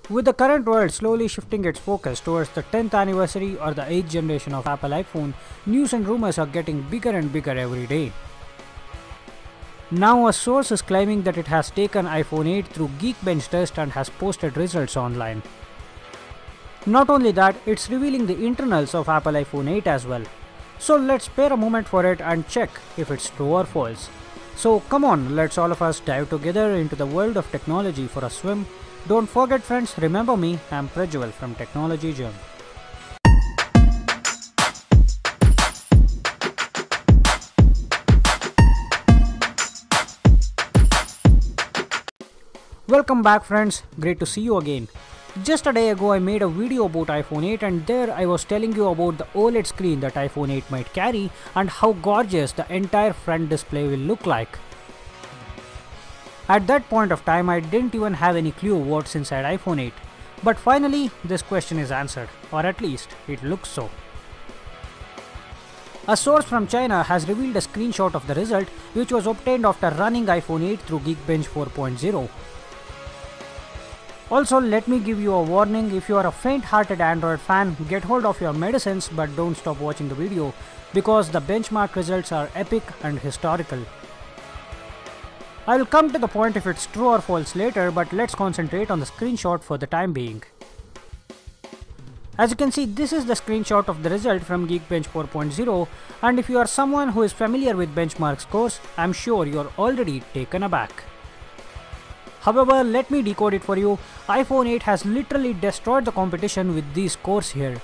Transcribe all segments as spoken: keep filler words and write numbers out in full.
With the current world slowly shifting its focus towards the tenth anniversary or the eighth generation of Apple iPhone, news and rumors are getting bigger and bigger every day. Now a source is claiming that it has taken iPhone eight through Geekbench test and has posted results online. Not only that, it's revealing the internals of Apple iPhone eight as well. So let's spare a moment for it and check if it's true or false. So come on, let's all of us dive together into the world of technology for a swim. Don't forget friends, remember me, I'm Prajwal from Technology Gym. Welcome back friends, great to see you again. Just a day ago I made a video about iPhone eight and there I was telling you about the OLED screen that iPhone eight might carry and how gorgeous the entire front display will look like. At that point of time I didn't even have any clue what's inside iPhone eight. But finally this question is answered, or at least it looks so. A source from China has revealed a screenshot of the result which was obtained after running iPhone eight through Geekbench four point oh. Also, let me give you a warning, if you are a faint-hearted Android fan, get hold of your medicines but don't stop watching the video because the benchmark results are epic and historical. I will come to the point if it's true or false later, but let's concentrate on the screenshot for the time being. As you can see, this is the screenshot of the result from Geekbench four point oh, and if you are someone who is familiar with benchmark scores, I'm sure you're already taken aback. However, let me decode it for you. iPhone eight has literally destroyed the competition with these scores here.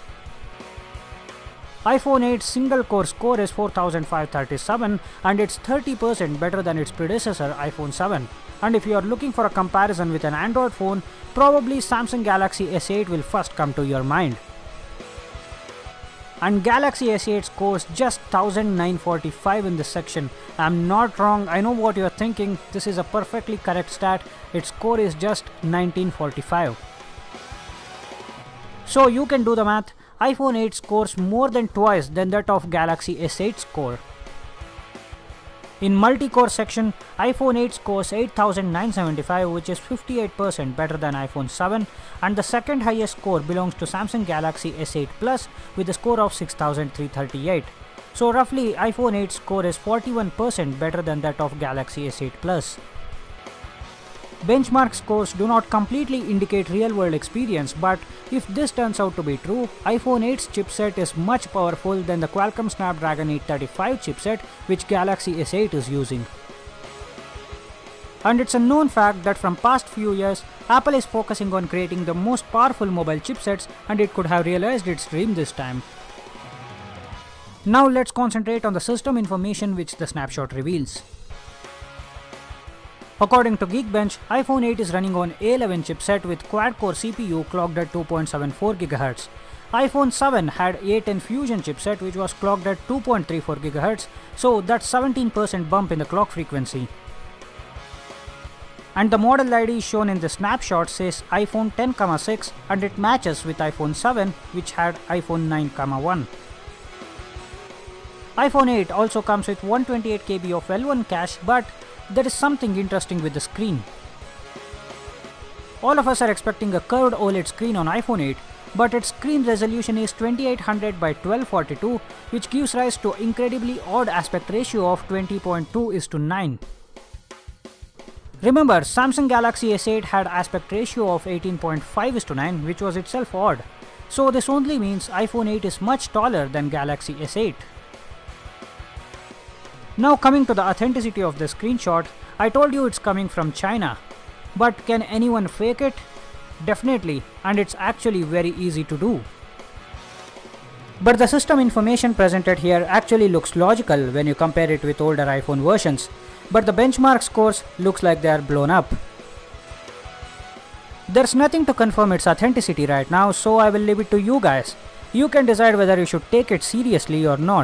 iPhone eight's single core score is four thousand five hundred thirty-seven and it's thirty percent better than its predecessor iPhone seven. And if you are looking for a comparison with an Android phone, probably Samsung Galaxy S eight will first come to your mind. And Galaxy S eight scores just one thousand nine hundred forty-five in this section. I'm not wrong, I know what you're thinking, this is a perfectly correct stat, its score is just nineteen forty-five. So you can do the math, iPhone eight scores more than twice than that of Galaxy S eight score. In multi-core section, iPhone eight scores eight thousand nine hundred seventy-five, which is fifty-eight percent better than iPhone seven, and the second highest score belongs to Samsung Galaxy S eight Plus with a score of six thousand three hundred thirty-eight. So roughly iPhone eight score is forty-one percent better than that of Galaxy S eight Plus. Benchmark scores do not completely indicate real-world experience, but if this turns out to be true, iPhone eight's chipset is much powerful than the Qualcomm Snapdragon eight thirty-five chipset which Galaxy S eight is using. And it's a known fact that from past few years, Apple is focusing on creating the most powerful mobile chipsets and it could have realized its dream this time. Now let's concentrate on the system information which the snapshot reveals. According to Geekbench, iPhone eight is running on A eleven chipset with quad-core C P U clocked at two point seven four gigahertz. iPhone seven had A ten Fusion chipset which was clocked at two point three four gigahertz, so that's seventeen percent bump in the clock frequency. And the model I D shown in the snapshot says iPhone ten, six and it matches with iPhone seven which had iPhone nine, one. iPhone eight also comes with one hundred twenty-eight kilobytes of L one cache, but there is something interesting with the screen. All of us are expecting a curved OLED screen on iPhone eight, but its screen resolution is twenty-eight hundred by twelve forty-two, which gives rise to incredibly odd aspect ratio of twenty point two is to nine. Remember, Samsung Galaxy S eight had aspect ratio of eighteen point five is to nine, which was itself odd. So this only means iPhone eight is much taller than Galaxy S eight. Now coming to the authenticity of the screenshot, I told you it's coming from China. But can anyone fake it? Definitely, and it's actually very easy to do. But the system information presented here actually looks logical when you compare it with older iPhone versions, but the benchmark scores looks like they are blown up. There's nothing to confirm its authenticity right now, so I will leave it to you guys. You can decide whether you should take it seriously or not.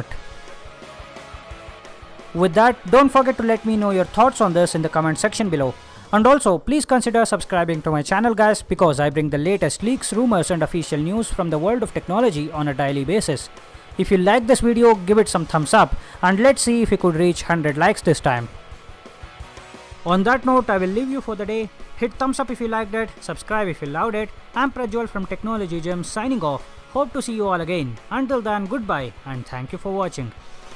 With that, don't forget to let me know your thoughts on this in the comment section below. And also, please consider subscribing to my channel guys, because I bring the latest leaks, rumors and official news from the world of technology on a daily basis. If you like this video, give it some thumbs up and let's see if we could reach one hundred likes this time. On that note, I will leave you for the day. Hit thumbs up if you liked it, subscribe if you loved it. I'm Prajwal from Technology Gem signing off. Hope to see you all again. Until then, goodbye and thank you for watching.